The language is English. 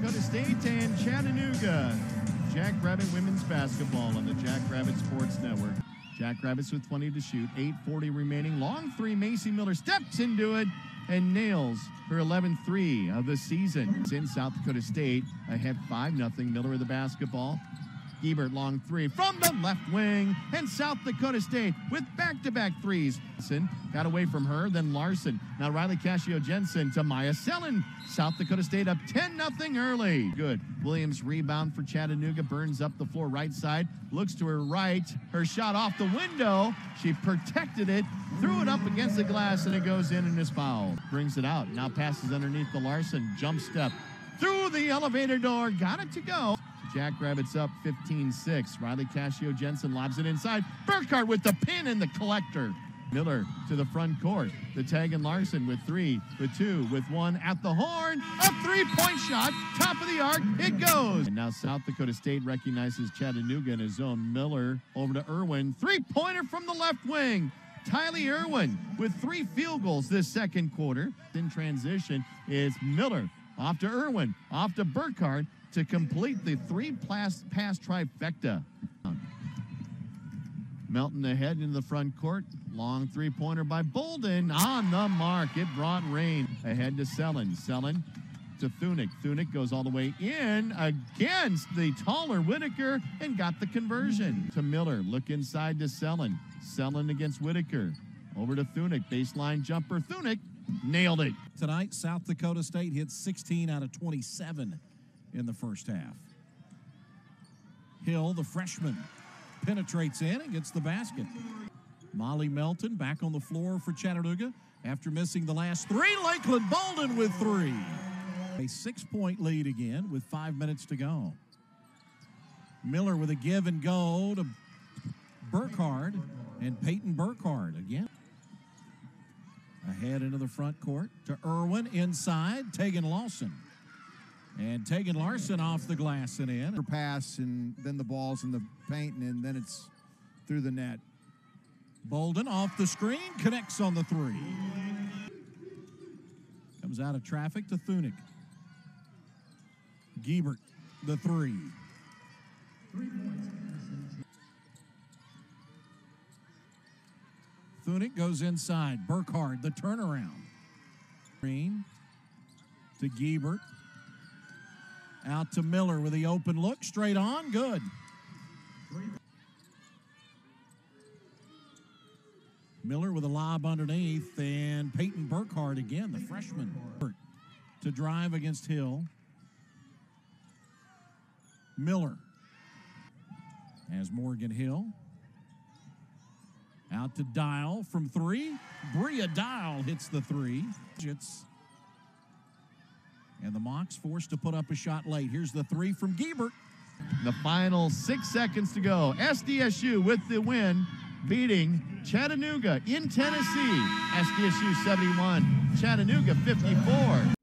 Dakota State and Chattanooga. Jackrabbit women's basketball on the Jackrabbit Sports Network. Jackrabbits with 20 to shoot, 8:40 remaining. Long three, Macy Miller steps into it and nails her 11th three of the season. It's in South Dakota State, ahead 5-0. Miller with the basketball. Gebert long three from the left wing, and South Dakota State with back-to-back threes. Got away from her, then Larson. Now Riley Cascio-Jensen to Maya Sellen. South Dakota State up 10-0 early. Good. Williams rebound for Chattanooga, burns up the floor right side, looks to her right, her shot off the window. She protected it, threw it up against the glass, and it goes in and is fouled. Brings it out, now passes underneath the Larson, jump step through the elevator door, got it to go. Jackrabbits up 15-6. Riley Cascio-Jensen lobs it inside. Burkhart with the pin and the collector. Miller to the front court. The tag and Larson with three, with two, with one at the horn. A three-point shot, top of the arc, it goes. And now South Dakota State recognizes Chattanooga in his zone. Miller over to Irwin. Three-pointer from the left wing. Tylee Irwin with 3 field goals this second quarter. In transition is Miller. Off to Irwin, off to Burkhart to complete the three-pass trifecta. Melton ahead into the front court. Long three-pointer by Bolden. On the mark. It brought rain. Ahead to Sellen. Sellen to Thunick. Thunick goes all the way in against the taller Whitaker and got the conversion. To Miller. Look inside to Sellen. Sellen against Whitaker. Over to Thunick. Baseline jumper. Thunick nailed it. Tonight, South Dakota State hit 16 out of 27 in the first half. Hill, the freshman, penetrates in and gets the basket. Molly Melton back on the floor for Chattanooga after missing the last 3. Lakeland Bolden with 3. A 6-point lead again with 5 minutes to go. Miller with a give and go to Burkhart, and Peyton Burkhart again. Ahead into the front court to Irwin inside, Tegan Lawson. And Tegan Larson off the glass and in. Her pass, and then the ball's in the paint, and then it's through the net. Bolden off the screen, connects on the 3. Comes out of traffic to Thunick. Gebert, the 3. Thunick goes inside. Burkhart, the turnaround. Green to Gebert. Out to Miller with the open look. Straight on. Good. Miller with a lob underneath. And Peyton Burkhart again, the freshman. To drive against Hill. Miller. As Morgan Hill. Out to Dial from 3. Bria Dial hits the 3. And the Mocs forced to put up a shot late. Here's the 3 from Gebert. The final 6 seconds to go. SDSU with the win, beating Chattanooga in Tennessee. SDSU 71, Chattanooga 54.